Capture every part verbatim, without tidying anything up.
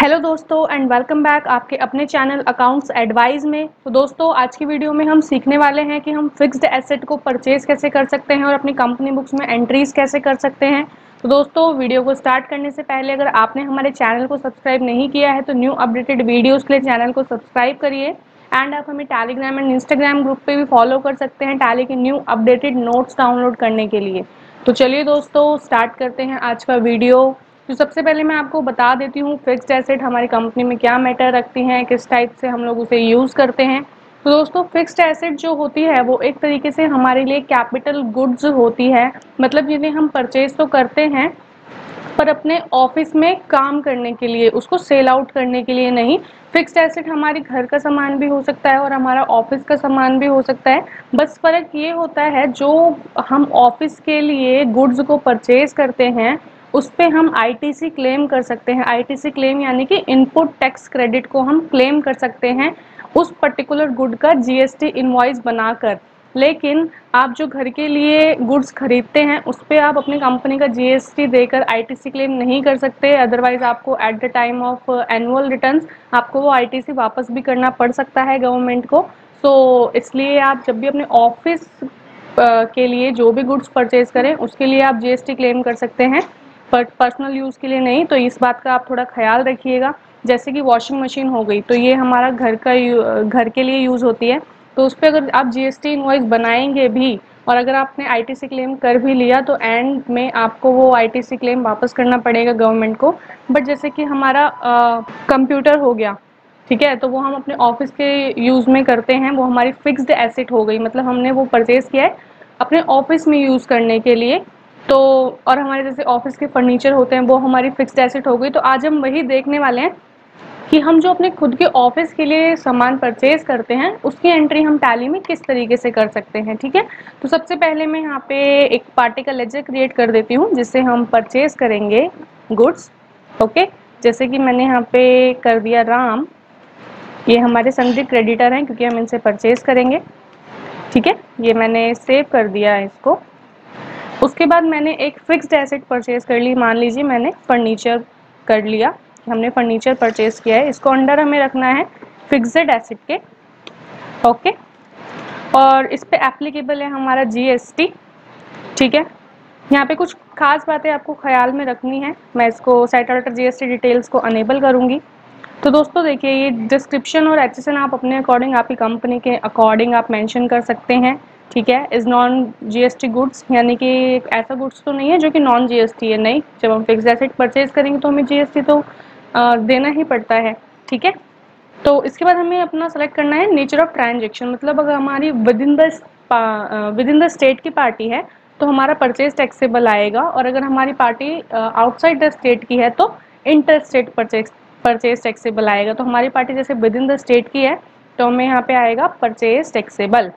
Hello दोस्तों and welcome back आपके अपने चैनल अकाउंट्स एडवाइस में। तो दोस्तों आज की वीडियो में हम सीखने वाले हैं कि हम फिक्स्ड एसेट को परचेज कैसे कर सकते हैं और अपनी कंपनी बुक्स में एंट्रीज कैसे कर सकते हैं। तो दोस्तों वीडियो को स्टार्ट करने से पहले अगर आपने हमारे चैनल को सब्सक्राइब नहीं किया है तो न्यू अपडेटेड वीडियोज़ के लिए चैनल को सब्सक्राइब करिए। एंड आप हमें टेलीग्राम एंड इंस्टाग्राम ग्रुप पर भी फॉलो कर सकते हैं टैली के न्यू अपडेटेड नोट्स डाउनलोड करने के लिए। तो चलिए दोस्तों स्टार्ट करते हैं आज का वीडियो। तो सबसे पहले मैं आपको बता देती हूँ फिक्स्ड एसेट हमारी कंपनी में क्या मैटर रखती हैं, किस टाइप से हम लोग उसे यूज़ करते हैं। तो दोस्तों फिक्स्ड एसेट जो होती है वो एक तरीके से हमारे लिए कैपिटल गुड्स होती है, मतलब जिन्हें हम परचेज तो करते हैं पर अपने ऑफिस में काम करने के लिए, उसको सेल आउट करने के लिए नहीं। फिक्स्ड एसेट हमारे घर का सामान भी हो सकता है और हमारा ऑफिस का सामान भी हो सकता है। बस फ़र्क ये होता है जो हम ऑफिस के लिए गुड्स को परचेज करते हैं उस पे हम आईटीसी क्लेम कर सकते हैं। आईटीसी क्लेम यानी कि इनपुट टैक्स क्रेडिट को हम क्लेम कर सकते हैं उस पर्टिकुलर गुड का जीएसटी इनवॉइस बनाकर। लेकिन आप जो घर के लिए गुड्स खरीदते हैं उस पर आप अपनी कंपनी का जीएसटी देकर आईटीसी क्लेम नहीं कर सकते। अदरवाइज आपको at the time of annual returns आपको वो आईटीसी वापस भी करना पड़ सकता है गवर्नमेंट को। सो so, इसलिए आप जब भी अपने ऑफिस के लिए जो भी गुड्स परचेज करें उसके लिए आप जीएसटी क्लेम कर सकते हैं, बट पर्सनल यूज़ के लिए नहीं। तो इस बात का आप थोड़ा ख्याल रखिएगा। जैसे कि वॉशिंग मशीन हो गई तो ये हमारा घर का घर के लिए यूज़ होती है, तो उस पर अगर आप जीएसटी इनवॉइस बनाएंगे भी और अगर आपने आईटीसी क्लेम कर भी लिया तो एंड में आपको वो आईटीसी क्लेम वापस करना पड़ेगा गवर्नमेंट को। बट जैसे कि हमारा कंप्यूटर हो गया, ठीक है, तो वो हम अपने ऑफिस के यूज़ में करते हैं, वो हमारी फिक्स्ड एसेट हो गई, मतलब हमने वो परचेज़ किया है अपने ऑफिस में यूज़ करने के लिए। तो और हमारे जैसे ऑफिस के फर्नीचर होते हैं वो हमारी फिक्स्ड एसेट हो गई। तो आज हम वही देखने वाले हैं कि हम जो अपने खुद के ऑफिस के लिए सामान परचेज करते हैं उसकी एंट्री हम टैली में किस तरीके से कर सकते हैं, ठीक है। तो सबसे पहले मैं यहाँ पे एक पार्टी का लेजर क्रिएट कर देती हूँ जिससे हम परचेज करेंगे गुड्स। ओके, जैसे कि मैंने यहाँ पे कर दिया राम, ये हमारे सन्ड्री क्रेडिटर हैं क्योंकि हम इनसे परचेज करेंगे, ठीक है। ये मैंने सेव कर दिया है इसको। उसके बाद मैंने एक फिक्स्ड एसेट परचेज कर ली, मान लीजिए मैंने फर्नीचर कर लिया, हमने फर्नीचर परचेज किया है, इसको अंडर हमें रखना है फिक्स्ड एसेट के। ओके, और इस पे एप्लीकेबल है हमारा जीएसटी, ठीक है। यहाँ पे कुछ खास बातें आपको ख्याल में रखनी है, मैं इसको सेट ऑर्डर जीएसटी डिटेल्स को अनेबल करूँगी। तो दोस्तों देखिए ये डिस्क्रिप्शन और एचएसएन आप अपने अकॉर्डिंग, आपकी कंपनी के अकॉर्डिंग आप मेंशन कर सकते हैं, ठीक है। इज नॉन जीएसटी गुड्स, यानी कि ऐसा गुड्स तो नहीं है जो कि नॉन जीएसटी है, नहीं। जब हम फिक्स्ड एसेट परचेज करेंगे तो हमें जीएसटी तो आ, देना ही पड़ता है, ठीक है। तो इसके बाद हमें अपना सेलेक्ट करना है नेचर ऑफ ट्रांजेक्शन, मतलब अगर हमारी within the within the state की पार्टी है तो हमारा परचेज टैक्सेबल आएगा, और अगर हमारी पार्टी आउटसाइड द स्टेट की है तो inter state purchase purchase taxable आएगा। तो हमारी पार्टी जैसे विद इन द स्टेट की है तो हमें यहाँ पे आएगा परचेज टैक्सेबल।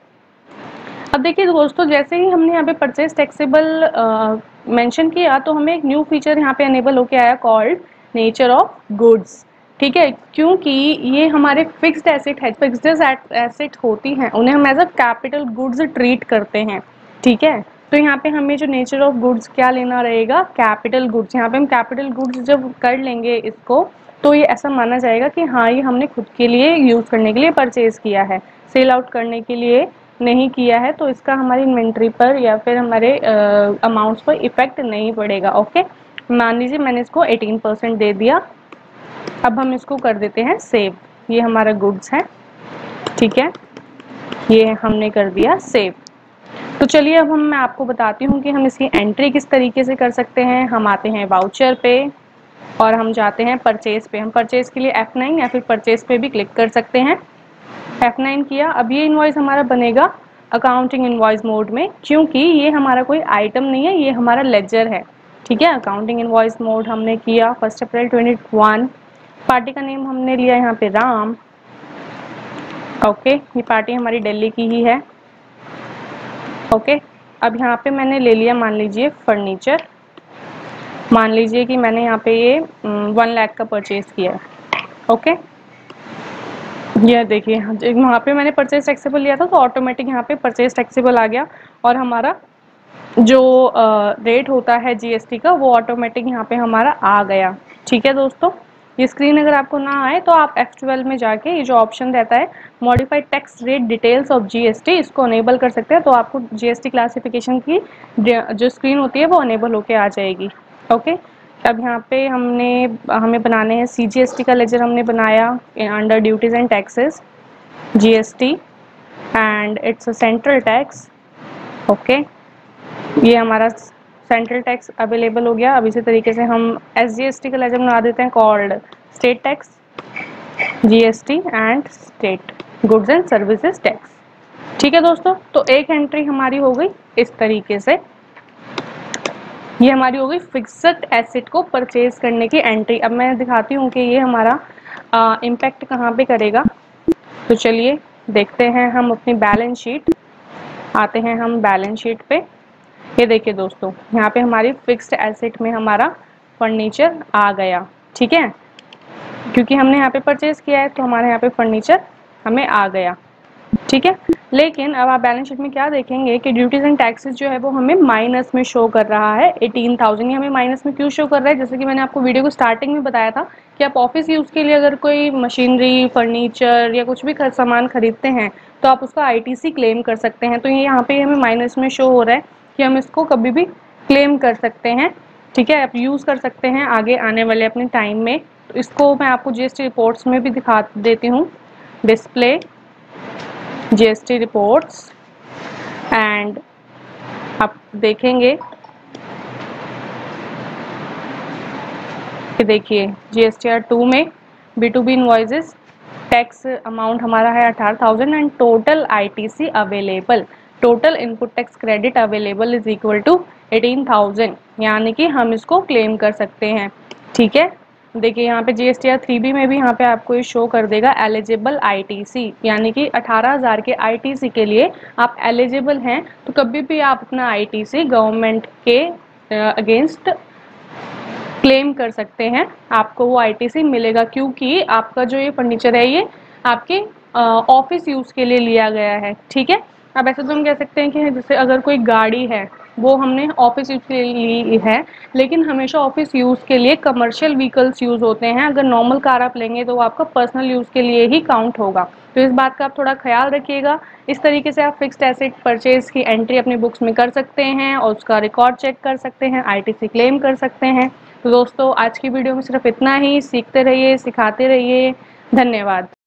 अब देखिए दोस्तों, जैसे ही हमने यहाँ पे परचेज टैक्सेबल मेंशन किया तो हमें एक न्यू फीचर यहाँ पे अनेबल होके आया कॉल्ड नेचर ऑफ गुड्स, ठीक है। क्योंकि ये हमारे फिक्स्ड एसेट है, फिक्स्ड एसेट होती हैं उन्हें हम as a capital goods treat करते हैं, ठीक है। तो यहाँ पे हमें जो नेचर ऑफ गुड्स क्या लेना रहेगा, कैपिटल गुड्स। यहाँ पे हम कैपिटल गुड्स जब कर लेंगे इसको तो ये ऐसा माना जाएगा कि हाँ ये हमने खुद के लिए यूज़ करने के लिए परचेज किया है, सेल आउट करने के लिए नहीं किया है, तो इसका हमारी इन्वेंट्री पर या फिर हमारे अमाउंट्स पर इफेक्ट नहीं पड़ेगा। ओके, मान लीजिए मैंने इसको अठारह परसेंट दे दिया, अब हम इसको कर देते हैं सेव। ये हमारा गुड्स है, ठीक है, ये हमने कर दिया सेव। तो चलिए अब हम मैं आपको बताती हूँ कि हम इसकी एंट्री किस तरीके से कर सकते हैं। हम आते हैं वाउचर पे और हम जाते हैं परचेज पे। हम परचेज के लिए एफ नाइन या फिर परचेज पे भी क्लिक कर सकते हैं। एफ नाइन किया, अब ये इनवॉइस हमारा बनेगा अकाउंटिंग इनवॉइस मोड में, क्योंकि ये हमारा कोई आइटम नहीं है, ये हमारा लेजर है, ठीक है। अकाउंटिंग इनवॉइस मोड हमने किया first April twenty one. Party का नेम हमने लिया यहाँ पे राम। ओके, ये पार्टी हमारी दिल्ली की ही है। ओके, अब यहाँ पे मैंने ले लिया मान लीजिए फर्नीचर, मान लीजिए कि मैंने यहाँ पे ये वन लाख का परचेज किया है। ओके, ये देखिए वहाँ पे मैंने परचेज टैक्सेबल लिया था तो ऑटोमेटिक यहाँ पे परचेज टैक्सेबल आ गया, और हमारा जो रेट होता है जीएसटी का वो ऑटोमेटिक यहाँ पे हमारा आ गया, ठीक है दोस्तों। ये स्क्रीन अगर आपको ना आए तो आप एफ ट्वेल्व में जाके ये जो ऑप्शन रहता है modified tax rate details of GST, इसको अनेबल कर सकते हैं, तो आपको जीएसटी क्लासिफिकेशन की जो स्क्रीन होती है वो अनेबल होके आ जाएगी। ओके, अब यहाँ पे हमने हमें बनाने हैं सीजीएसटी का लेजर हमने बनाया under duties and taxes GST and it's a central tax. Okay, ये हमारा सेंट्रल टैक्स अवेलेबल हो गया। अब इसी तरीके से हम एसजीएसटी का लेजर बना देते हैं called state tax GST and state goods and services tax. ठीक है दोस्तों, तो एक एंट्री हमारी हो गई इस तरीके से, ये हमारी हो गई फिक्स्ड एसेट को परचेज करने की एंट्री। अब मैं दिखाती हूँ कि ये हमारा इम्पैक्ट कहाँ पे करेगा। तो चलिए देखते हैं हम अपनी बैलेंस शीट, आते हैं हम बैलेंस शीट पे। ये देखिए दोस्तों, यहाँ पे हमारी फिक्स्ड एसेट में हमारा फर्नीचर आ गया। ठीक है, क्योंकि हमने यहाँ पे परचेज किया है तो हमारे यहाँ पे फर्नीचर हमें आ गया। ठीक है, लेकिन अब आप बैलेंस शीट में क्या देखेंगे कि ड्यूटीज एंड टैक्सेस जो है वो हमें माइनस में शो कर रहा है एटीन थाउजेंड। ये हमें माइनस में क्यों शो कर रहा है, जैसे कि मैंने आपको वीडियो को स्टार्टिंग में बताया था कि आप ऑफिस यूज़ के लिए अगर कोई मशीनरी, फर्नीचर या कुछ भी खर, सामान खरीदते हैं तो आप उसका आईटीसी क्लेम कर सकते हैं। तो ये यहाँ पे हमें माइनस में शो हो रहा है कि हम इसको कभी भी क्लेम कर सकते हैं। ठीक है, आप यूज़ कर सकते हैं आगे आने वाले अपने टाइम में। तो इसको मैं आपको जीएसटी रिपोर्ट्स में भी दिखा देती हूँ, डिस्प्ले जीएसटी रिपोर्ट्स, एंड आप देखेंगे कि देखिए जीएसटीआर टू में B two B invoices tax amount हमारा है अठारह thousand and total ITC available, total input tax credit available is equal to eighteen thousand, यानी कि हम इसको क्लेम कर सकते हैं। ठीक है, देखिए यहाँ पे जीएसटीआर थ्री बी में भी यहाँ पे आपको ये शो कर देगा एलिजिबल आईटीसी, यानी कि अठारह हज़ार के आईटीसी के लिए आप एलिजिबल हैं। तो कभी भी आप अपना आईटीसी गवर्नमेंट के अगेंस्ट क्लेम कर सकते हैं, आपको वो आईटीसी मिलेगा, क्योंकि आपका जो ये फर्नीचर है ये आपके ऑफिस यूज़ के लिए लिया गया है। ठीक है, अब ऐसे तो हम कह सकते हैं कि जैसे अगर कोई गाड़ी है वो हमने ऑफिस यूज़ के लिए ली है, लेकिन हमेशा ऑफिस यूज़ के लिए कमर्शियल व्हीकल्स यूज़ होते हैं। अगर नॉर्मल कार आप लेंगे तो वो आपका पर्सनल यूज़ के लिए ही काउंट होगा। तो इस बात का आप थोड़ा ख्याल रखिएगा। इस तरीके से आप फिक्स्ड एसेट परचेज की एंट्री अपनी बुक्स में कर सकते हैं और उसका रिकॉर्ड चेक कर सकते हैं, आईटीसी क्लेम कर सकते हैं। तो दोस्तों आज की वीडियो में सिर्फ इतना ही, सीखते रहिए, सिखाते रहिए, धन्यवाद।